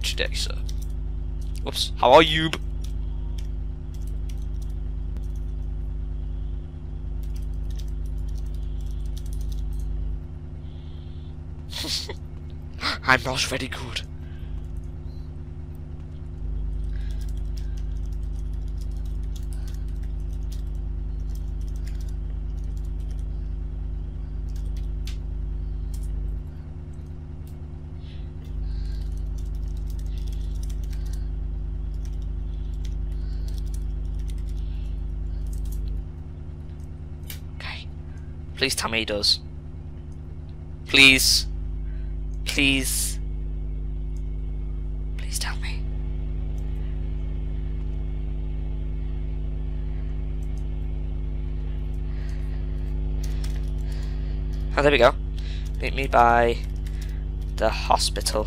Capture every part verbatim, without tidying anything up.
much today, sir. Whoops. How are you? I'm not very good. Okay. Please tell me he does. Please. Please. Please tell me. Oh, there we go. Meet me by the hospital.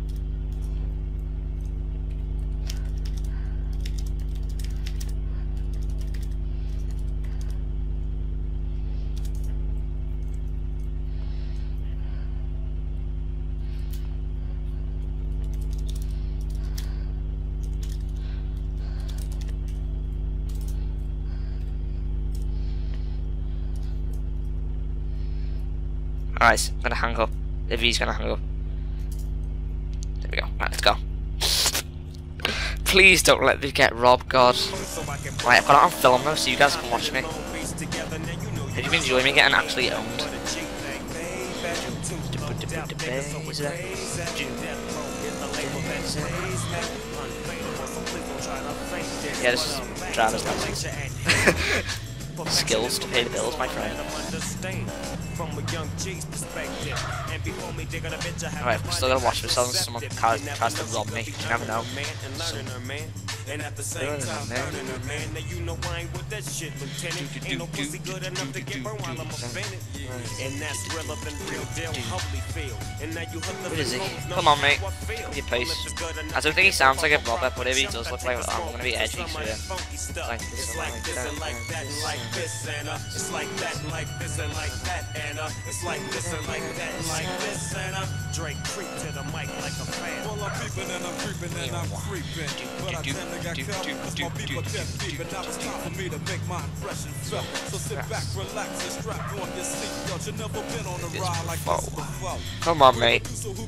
Alright, I'm gonna hang up. If he's gonna hang up. There we go. Right, let's go. Please don't let me get robbed, God. Right, I've got it on film though, so you guys can watch me. Have you been enjoying me getting actually owned? Yeah, this is driver's license. Skills to pay the bills, my friend. Alright, I'm still gonna watch myself and someone tries, tries to rob me. You never know. So, and at the same time, you know I ain't with that shit, Lieutenant. Ain't no pussy good enough to get burned while I'm offended. And that's relevant, real deal, humbly feel. And now you hook the what is he? Come on, mate. Give your pace. I don't think he sounds like a robber, but if he does look like I'm gonna be edgy, so yeah. Like this and like that, and like that, and like this, and uh, it's like that, and like this, and like that, and uh, it's like this, and like that, and like this, and uh, Drake creep to the mic like a fan. Well, I'm creeping and I'm creeping and I'm creeping, but I tend to get caught because my people kept deep, and now it's time for me to make my impression felt. So sit back, relax, and strap on your seatbelt. You've never been on a ride like this before. Come on, mate.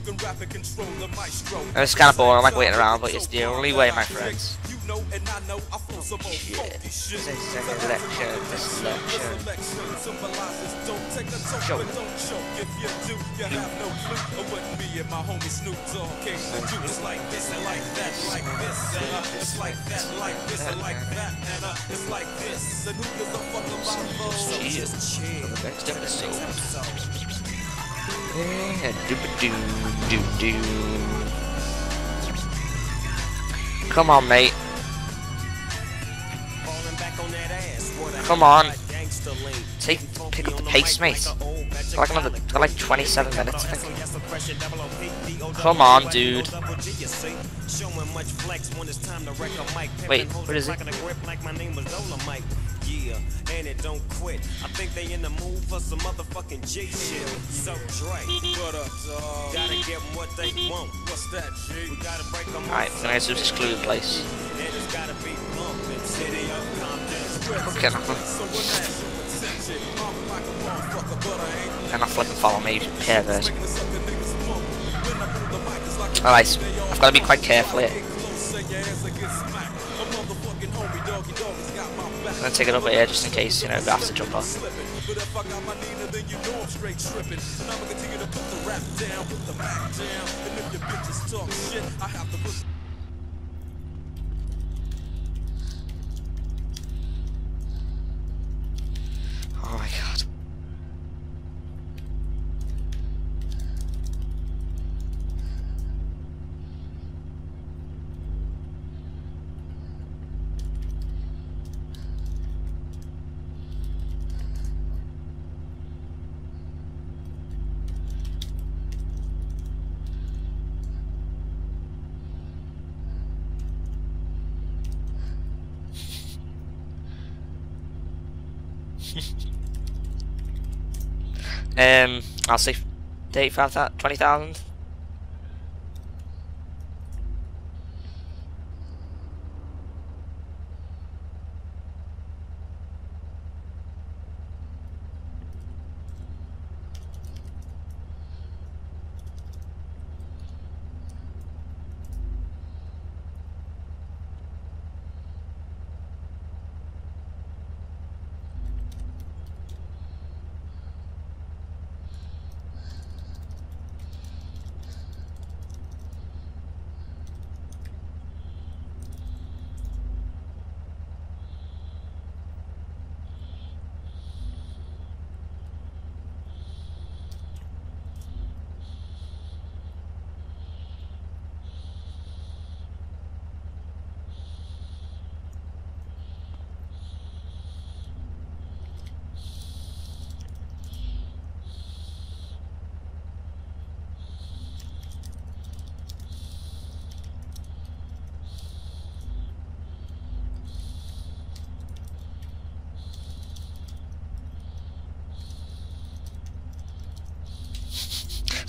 It's kind of boring. I like waiting around, but it's the only way, my friends. Know and I know I feel some shit. This is an election, this election. Don't take a toke, but don't choke. If you do, you have no clue of what me and my homie Snoop Dogg came to do. It's like this and like that, like this, and uh, it's like that, like this and like that, and uh, it's like this. And who gives a fuck about those? Just chill. The next episode. Yeah, do do do do. Come on, mate. Come on. Take, pick up the pace, mate. Got like another, got like twenty-seven minutes, I think. Come on, dude. Wait, what is it? Yeah, and it don't quit. I think they in the mood for some motherfucking G shit. So Drake, what up, dog? Gotta get them what they want. What's that, G? We gotta break them. Alright, we're gonna just exclude the place. Okay, nothing. And not flipping follow me, pervert. Alright, I've got to be quite careful here. I'm gonna take it over here just in case, you know, we have to jump off. Oh my god. um, I'll say eighty-five thousand, twenty thousand.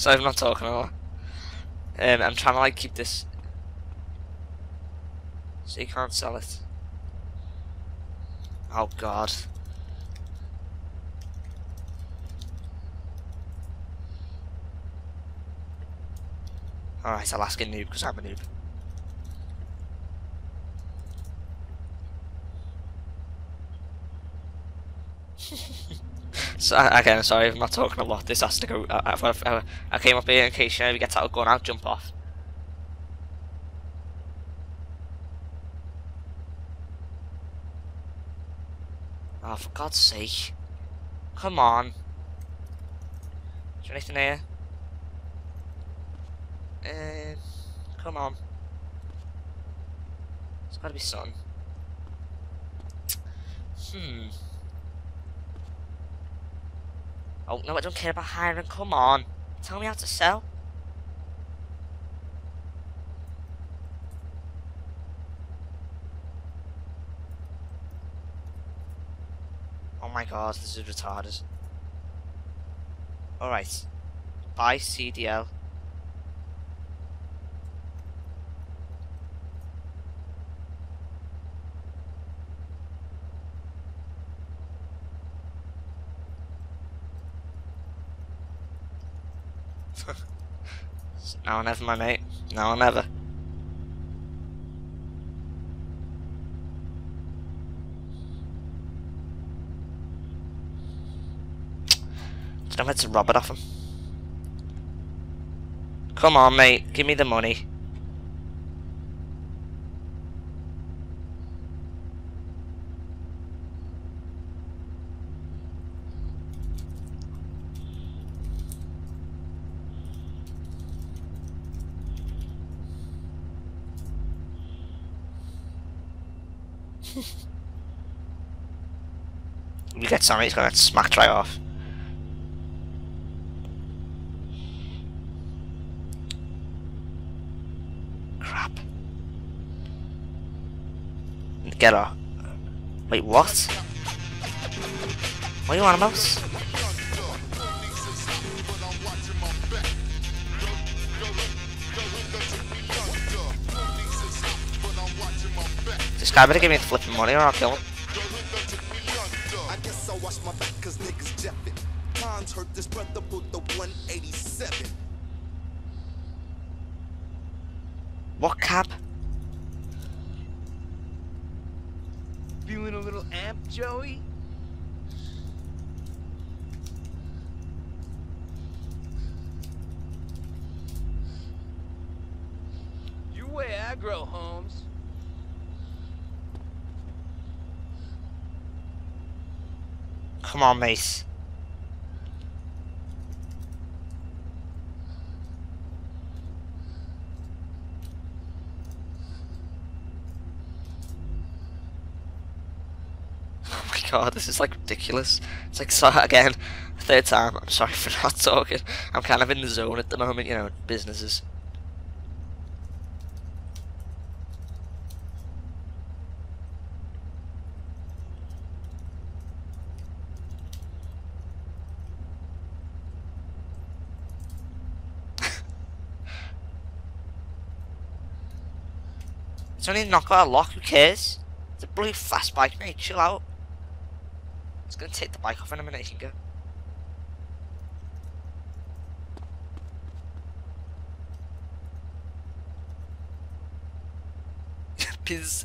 Sorry, I'm not talking a lot. Um, I'm trying to like keep this. So you can't sell it. Oh god. Alright, I'll ask a noob because I'm a noob. So again, sorry, I'm not talking a lot. This has to go. I, I, I came up here in case you know we get out going out, jump off. Oh, for God's sake! Come on. Is there anything here? Uh, come on. There's got to be something. Hmm. Oh, no, I don't care about hiring. Come on. Tell me how to sell. Oh my god, this is retarded. Alright. Buy C D L. Now or never, my mate. Now or never. Don't know where to rob it off him. Come on, mate. Give me the money. You get something, he's gonna get smacked right off. Crap. Get her. Wait, what? What are you on about? This guy better give me the flipping money or I'll kill him. Watch my back cause niggas jeff it. Times hurt this brother put the one eighty-seven. What cab? Feeling a little amped, Joey? You way aggro, Holmes. Come on, Mace. Oh my god, this is like ridiculous. It's like, so again, third time. I'm sorry for not talking. I'm kind of in the zone at the moment, you know, businesses. It's only not got a lock, who cares? It's a bloody fast bike, mate, chill out. It's gonna take the bike off in a minute, you can go. Piz.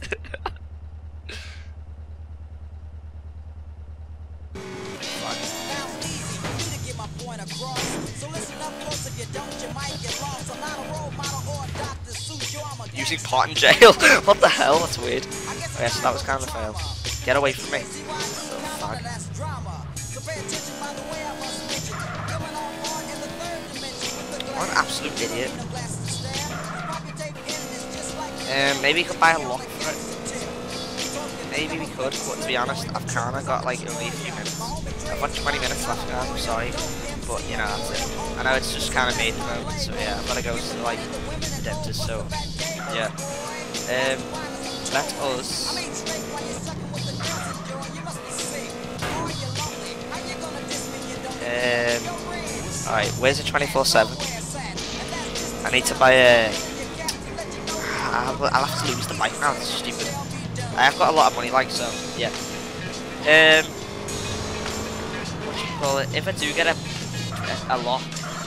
Using pot in jail? What the hell? That's weird. Oh, yeah, so that was kind of a fail. Get away from me. Oh, what an absolute idiot. Um, maybe we could buy a lock for it. Maybe we could, but to be honest, I've kind of got like only a few minutes. I've got twenty minutes left, guys, I'm sorry. But, you know, that's it. I know it's just kind of made the moment, so yeah, I've got to go to like the dentist, so yeah. Um, let us. Um, alright, where's the twenty-four seven? I need to buy a... I'll, I'll have to lose the bike now, it's stupid. I've got a lot of money, like, so, yeah. Um, what do you call it? If I do get a, a, a lock...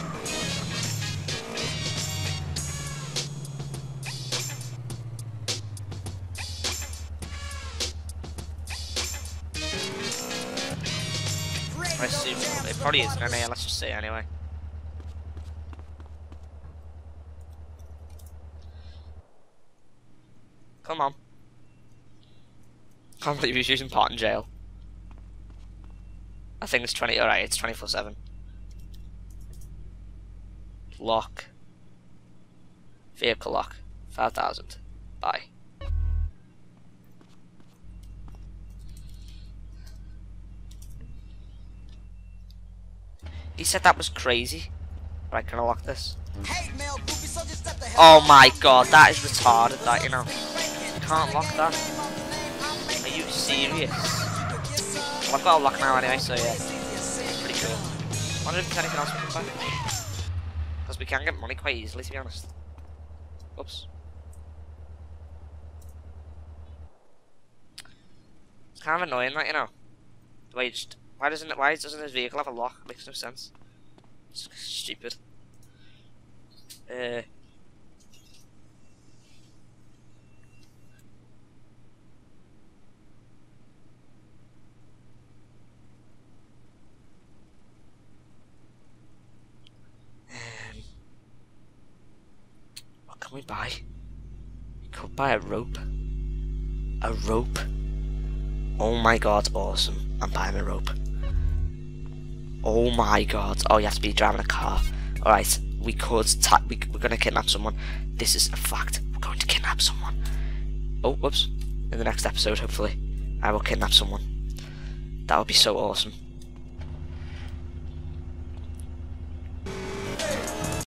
I assume it probably isn't anyway, let's just say anyway. Come on. Can't believe he's using pot in jail. I think it's twenty, alright, it's twenty-four seven. Lock. Vehicle lock. five thousand. Bye. He said that was crazy. Right, can I lock this? Oh my god, that is retarded, that, you know. You can't lock that. Are you serious? Well, I've got a lock now anyway, so yeah. Pretty cool. I wonder if there's anything else we can buy. Because we can get money quite easily, to be honest. Oops. It's kind of annoying, that, you know. The way you just... Why doesn't it, why doesn't his vehicle have a lock? It makes no sense. It's stupid. Uh... Um, what can we buy? We could buy a rope. A rope? Oh my god, awesome. I'm buying a rope. Oh my god. Oh, you have to be driving a car. Alright, we could... Ta we, we're going to kidnap someone. This is a fact. We're going to kidnap someone. Oh, whoops. In the next episode, hopefully, I will kidnap someone. That would be so awesome.